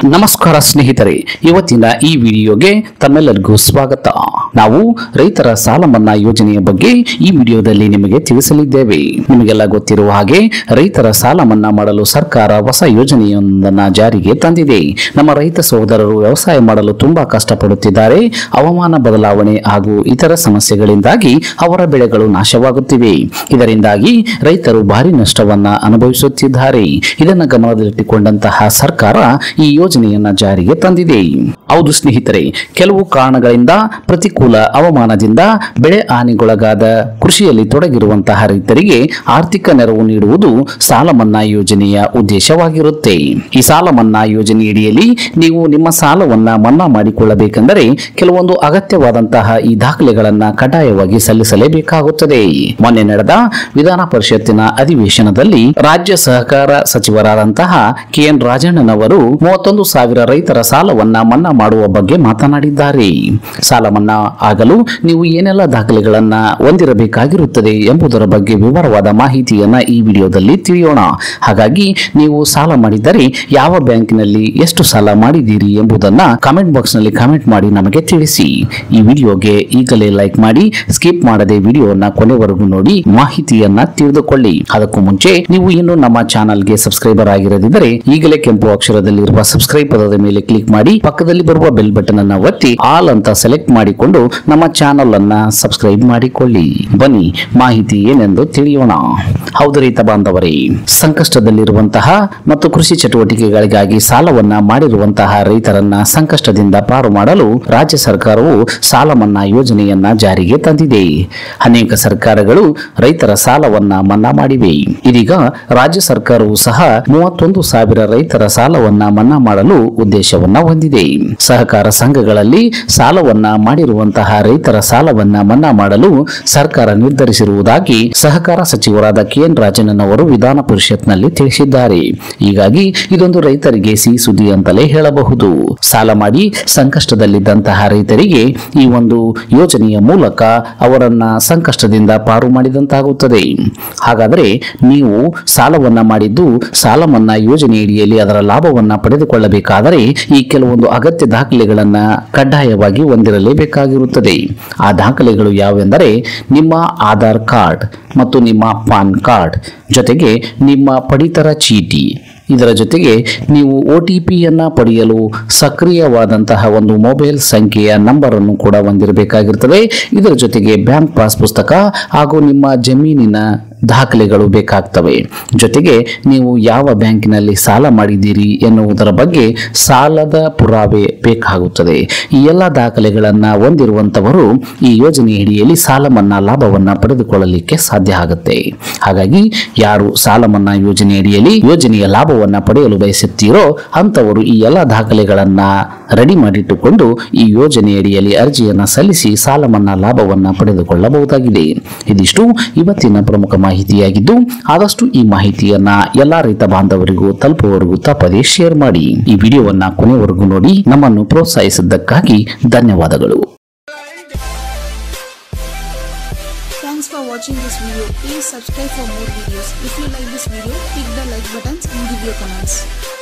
ನಮಸ್ಕಾರ ಸ್ನೇಹಿತರೆ, ಇವತ್ತಿನ ಈ ವಿಡಿಯೋಗೆ ತಮ್ಮೆಲ್ಲರಿಗೂ ಸ್ವಾಗತ. ನಾವು ರೈತರ ಸಾಲ ಮನ್ನಾ ಯೋಜನೆಯ ಬಗ್ಗೆ ಈ ವಿಡಿಯೋದಲ್ಲಿ ನಿಮಗೆ ತಿಳಿಸಲಿದ್ದೇವೆ. ನಿಮಗೆಲ್ಲ ಗೊತ್ತಿರುವ ಹಾಗೆ ರೈತರ ಸಾಲ ಮನ್ನಾ ಮಾಡಲು ಸರ್ಕಾರ ಹೊಸ ಯೋಜನೆಯೊಂದನ್ನು ಜಾರಿಗೆ ತಂದಿದೆ. ನಮ್ಮ ರೈತ ಸಹೋದರರು ವ್ಯವಸಾಯ ಮಾಡಲು ತುಂಬಾ ಕಷ್ಟಪಡುತ್ತಿದ್ದಾರೆ. ಹವಾಮಾನ ಬದಲಾವಣೆ ಹಾಗೂ ಇತರ ಸಮಸ್ಯೆಗಳಿಂದಾಗಿ ಅವರ ಬೆಳೆಗಳು ನಾಶವಾಗುತ್ತಿವೆ. ಇದರಿಂದಾಗಿ ರೈತರು ಭಾರಿ ನಷ್ಟವನ್ನ ಅನುಭವಿಸುತ್ತಿದ್ದಾರೆ. ಇದನ್ನು ಗಮನದಲ್ಲಿಟ್ಟುಕೊಂಡಂತಹ ಸರ್ಕಾರ ಈ ಯೋಜನೆಯನ್ನ ಜಾರಿಗೆ ತಂದಿದೆ. ಹೌದು ಸ್ನೇಹಿತರೆ, ಕೆಲವು ಕಾರಣಗಳಿಂದ ಪ್ರತಿಕೂಲ ಹವಾಮಾನದಿಂದ ಬೆಳೆ ಹಾನಿಗೊಳಗಾದ ಕೃಷಿಯಲ್ಲಿ ತೊಡಗಿರುವಂತಹ ರೈತರಿಗೆ ಆರ್ಥಿಕ ನೆರವು ನೀಡುವುದು ಸಾಲ ಮನ್ನಾ ಯೋಜನೆಯ ಉದ್ದೇಶವಾಗಿರುತ್ತೆ. ಈ ಸಾಲ ಮನ್ನಾ ಯೋಜನೆಯಡಿಯಲ್ಲಿ ನೀವು ನಿಮ್ಮ ಸಾಲವನ್ನ ಮನ್ನಾ ಮಾಡಿಕೊಳ್ಳಬೇಕೆಂದರೆ ಕೆಲವೊಂದು ಅಗತ್ಯವಾದಂತಹ ಈ ದಾಖಲೆಗಳನ್ನ ಕಡ್ಡಾಯವಾಗಿ ಸಲ್ಲಿಸಲೇಬೇಕಾಗುತ್ತದೆ. ಮೊನ್ನೆ ನಡೆದ ವಿಧಾನ ಪರಿಷತ್ತಿನ ಅಧಿವೇಶನದಲ್ಲಿ ರಾಜ್ಯ ಸಹಕಾರ ಸಚಿವರಾದಂತಹ KN ರಾಜಣ್ಣನವರು 31,000 ರೈತರ ಸಾಲವನ್ನ ಮನ್ನಾ ಮಾಡುವ ಬಗ್ಗೆ ಮಾತನಾಡಿದ್ದಾರೆ. ಸಾಲ ಮನ್ನಾ ಆಗಲು ನೀವು ಏನೆಲ್ಲ ದಾಖಲೆಗಳನ್ನ ಹೊಂದಿರಬೇಕಾಗಿರುತ್ತದೆ ಎಂಬುದರ ಬಗ್ಗೆ ವಿವರವಾದ ಮಾಹಿತಿಯನ್ನ ಈ ವಿಡಿಯೋದಲ್ಲಿ ತಿಳಿಯೋಣ. ಹಾಗಾಗಿ ನೀವು ಸಾಲ ಮಾಡಿದ್ದರೆ ಯಾವ ಬ್ಯಾಂಕಿನಲ್ಲಿ ಎಷ್ಟು ಸಾಲ ಮಾಡಿದ್ದೀರಿ ಎಂಬುದನ್ನ ಕಾಮೆಂಟ್ ಬಾಕ್ಸ್ ನಲ್ಲಿ ಕಾಮೆಂಟ್ ಮಾಡಿ ನಮಗೆ ತಿಳಿಸಿ. ಈ ವಿಡಿಯೋಗೆ ಈಗಲೇ ಲೈಕ್ ಮಾಡಿ, ಸ್ಕಿಪ್ ಮಾಡದೆ ವಿಡಿಯೋನ ಕೊನೆವರೆಗೂ ನೋಡಿ ಮಾಹಿತಿಯನ್ನ ತಿಳಿದುಕೊಳ್ಳಿ. ಅದಕ್ಕೂ ಮುಂಚೆ ನೀವು ಇನ್ನು ನಮ್ಮ ಚಾನಲ್ಗೆ ಸಬ್ಸ್ಕ್ರೈಬರ್ ಆಗಿರದಿದ್ದರೆ ಈಗಲೇ ಕೆಂಪು ಅಕ್ಷರದಲ್ಲಿರುವ ಸಬ್ಸ್ಕ್ರೈಬ್ ಪದದ ಮೇಲೆ ಕ್ಲಿಕ್ ಮಾಡಿ, ಪಕ್ಕದಲ್ಲಿ ಬರುವ ಬೆಲ್ ಬಟನ್ ಅನ್ನು ಒತ್ತಿ ಆಲ್ ಅಂತ ಸೆಲೆಕ್ಟ್ ಮಾಡಿಕೊಂಡು ನಮ್ಮ ಚಾನಲ್ ಅನ್ನ ಸಬ್ಸ್ಕ್ರೈಬ್ ಮಾಡಿಕೊಳ್ಳಿ. ಬನ್ನಿ ಮಾಹಿತಿ ಏನೆಂದು ತಿಳಿಯೋಣ. ಹೌದು ರೈತ ಬಾಂಧವರೇ, ಸಂಕಷ್ಟದಲ್ಲಿರುವಂತಹ ಮತ್ತು ಕೃಷಿ ಚಟುವಟಿಕೆಗಳಿಗಾಗಿ ಸಾಲವನ್ನ ಮಾಡಿರುವಂತಹ ರೈತರನ್ನ ಸಂಕಷ್ಟದಿಂದ ಪಾರು ಮಾಡಲು ರಾಜ್ಯ ಸರ್ಕಾರವು ಸಾಲ ಮನ್ನಾ ಯೋಜನೆಯನ್ನ ಜಾರಿಗೆ ತಂದಿದೆ. ಅನೇಕ ಸರ್ಕಾರಗಳು ರೈತರ ಸಾಲವನ್ನ ಮನ್ನಾ ಮಾಡಿವೆ. ಇದೀಗ ರಾಜ್ಯ ಸರ್ಕಾರವು ಸಹ 31,000 ರೈತರ ಸಾಲವನ್ನ ಮನ್ನಾ ಮಾಡಲು ಉದ್ದೇಶವನ್ನ ಹೊಂದಿದೆ. ಸಹಕಾರ ಸಂಘಗಳಲ್ಲಿ ಸಾಲವನ್ನ ಮಾಡಿರುವಂತಹ ರೈತರ ಸಾಲವನ್ನ ಮನ್ನಾ ಮಾಡಲು ಸರ್ಕಾರ ನಿರ್ಧರಿಸಿರುವುದಾಗಿ ಸಹಕಾರ ಸಚಿವರಾದ KN ರಾಜಣ್ಣನವರು ವಿಧಾನ ಪರಿಷತ್ನಲ್ಲಿ ತಿಳಿಸಿದ್ದಾರೆ. ಹೀಗಾಗಿ ಇದೊಂದು ರೈತರಿಗೆ ಸಿಹಿ ಸುದ್ದಿ ಅಂತಲೇ ಹೇಳಬಹುದು. ಸಾಲ ಮಾಡಿ ಸಂಕಷ್ಟದಲ್ಲಿದ್ದಂತಹ ರೈತರಿಗೆ ಈ ಒಂದು ಯೋಜನೆಯ ಮೂಲಕ ಅವರನ್ನ ಸಂಕಷ್ಟದಿಂದ ಪಾರು ಮಾಡಿದಂತಾಗುತ್ತದೆ. ಹಾಗಾದರೆ ನೀವು ಸಾಲವನ್ನ ಮಾಡಿದ್ದು ಸಾಲ ಮನ್ನಾ ಯೋಜನೆಯಡಿಯಲ್ಲಿ ಅದರ ಲಾಭವನ್ನ ಪಡೆದುಕೊಳ್ಳಬೇಕಾದರೆ ಈ ಕೆಲವೊಂದು ಅಗತ್ಯ ದಾಖಲೆಗಳನ್ನ ಕಡ್ಡಾಯವಾಗಿ ಹೊಂದಿರಲೇಬೇಕಾಗಿರುತ್ತದೆ. ಆ ದಾಖಲೆಗಳು ಯಾವೆಂದರೆ ನಿಮ್ಮ ಆಧಾರ್ ಕಾರ್ಡ್ ಮತ್ತು ನಿಮ್ಮ ಪಾನ್ ಕಾರ್ಡ್, ಜೊತೆಗೆ ನಿಮ್ಮ ಪಡಿತರ ಚೀಟಿ. ಇದರ ಜೊತೆಗೆ ನೀವು OTP ಪಡೆಯಲು ಸಕ್ರಿಯವಾದಂತಹ ಒಂದು ಮೊಬೈಲ್ ಸಂಖ್ಯೆಯ ನಂಬರ್ ಅನ್ನು ಕೂಡ ಹೊಂದಿರಬೇಕಾಗಿರುತ್ತದೆ. ಇದರ ಜೊತೆಗೆ ಬ್ಯಾಂಕ್ ಪಾಸ್ ಪುಸ್ತಕ ಹಾಗೂ ನಿಮ್ಮ ಜಮೀನಿನ ದಾಖಲೆಗಳು ಬೇಕಾಗ್ತವೆ. ಜೊತೆಗೆ ನೀವು ಯಾವ ಬ್ಯಾಂಕಿನಲ್ಲಿ ಸಾಲ ಮಾಡಿದ್ದೀರಿ ಎನ್ನುವುದರ ಬಗ್ಗೆ ಸಾಲದ ಪುರಾವೆ ಬೇಕಾಗುತ್ತದೆ. ಈ ಎಲ್ಲ ದಾಖಲೆಗಳನ್ನ ಹೊಂದಿರುವಂತವರು ಈ ಯೋಜನೆಯಡಿಯಲ್ಲಿ ಸಾಲ ಮನ್ನಾ ಲಾಭವನ್ನ ಪಡೆದುಕೊಳ್ಳಲಿಕ್ಕೆ ಸಾಧ್ಯ ಆಗುತ್ತೆ. ಹಾಗಾಗಿ ಯಾರು ಸಾಲ ಮನ್ನಾ ಯೋಜನೆಯಡಿಯಲ್ಲಿ ಯೋಜನೆಯ ಲಾಭವನ್ನ ಪಡೆಯಲು ಬಯಸುತ್ತೀರೋ ಅಂತವರು ಈ ಎಲ್ಲ ದಾಖಲೆಗಳನ್ನ ರೆಡಿ ಮಾಡಿಟ್ಟುಕೊಂಡು ಈ ಯೋಜನೆಯಡಿಯಲ್ಲಿ ಅರ್ಜಿಯನ್ನ ಸಲ್ಲಿಸಿ ಸಾಲ ಮನ್ನಾ ಲಾಭವನ್ನ ಪಡೆದುಕೊಳ್ಳಬಹುದಾಗಿದೆ. ಇದಿಷ್ಟು ಇವತ್ತಿನ ಪ್ರಮುಖ ಮಾಹಿತಿಯಾಗಿದ್ದು, ಆದಷ್ಟು ಈ ಮಾಹಿತಿಯನ್ನ ಎಲ್ಲಾ ರೈತ ಬಾಂಧವರಿಗೂ ತಲುಪುವವರೆಗೂ ತಪ್ಪದೇ ಶೇರ್ ಮಾಡಿ. ಈ ವಿಡಿಯೋವನ್ನ ಕೊನೆವರೆಗೂ ನೋಡಿ ನಮ್ಮನ್ನು ಪ್ರೋತ್ಸಾಹಿಸಿದ್ದಕ್ಕಾಗಿ ಧನ್ಯವಾದಗಳು. Thanks for watching this video. Please subscribe for more videos. If you like this video, click the like buttons and give your comments.